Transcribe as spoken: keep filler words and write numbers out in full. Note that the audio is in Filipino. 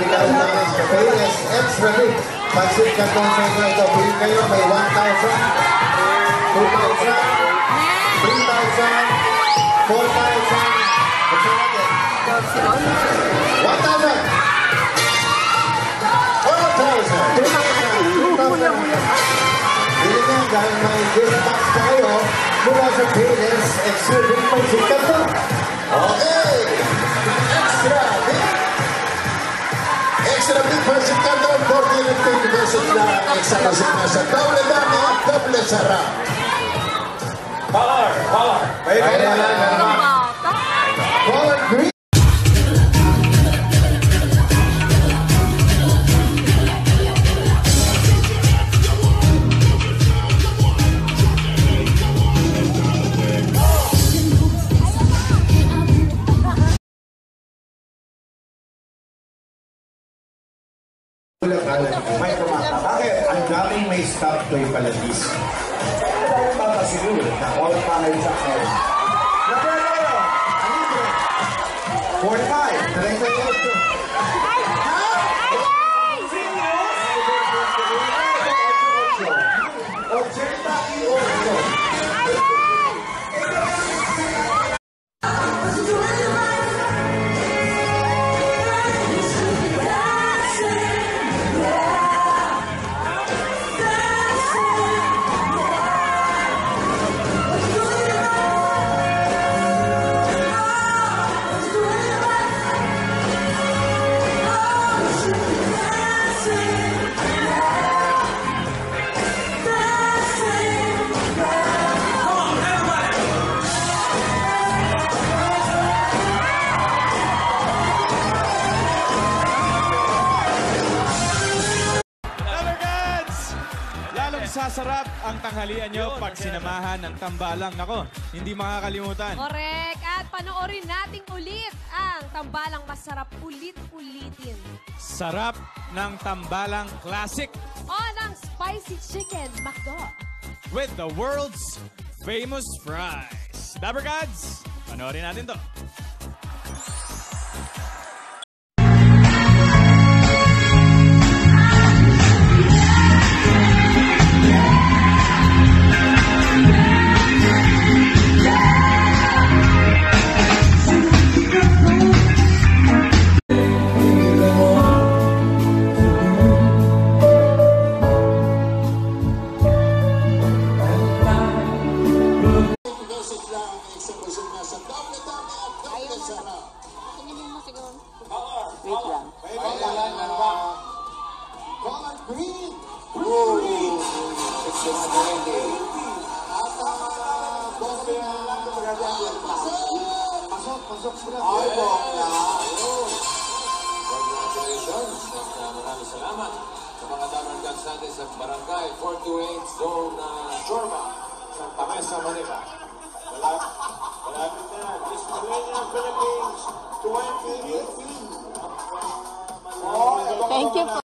regalo namin sa P S Extra Big. Pansit Canton sa inyo ito. Pili kayo may one thousand, two thousand, three thousand, four thousand, one thousand, four thousand, two thousand. Pili nyo dahil may gift box pa kayo mula sa P S Extra Big Pansit Canton. Okay! Extra Big! Extra Big Pansit Canton, forty and twenty pesos na extra kasi nasa doble dami at doble sarap. Color! Color! May color! Color green! May kumaka. Bakit? Ang daming may stop toy paladis. Ano ba yung papasiguro? All pa ngayon sa kayo. Napera kayo! forty-five. thirty-eight. Sasarap ang tanghalian nyo pag sinamahan ng tambalang. Nako, hindi makakalimutan. Correct. At panoorin nating ulit ang tambalang masarap ulit-ulitin. Sarap ng tambalang classic. O ng spicy chicken McDo. With the world's famous fries. Dabber Gods, panoorin natin to. Wait lang. Color green! Ooh! It's just ready. At ang Boston pasok, pasok sila. Ay, bongga. Congratulations. At maraming salamat sa mga Dabber Gods natin sa Barangay four two eight Zone Shorma, Santa Mesa, Manila. Malapit na. Miss Millennium Philippines twenty eighteen. Thank you.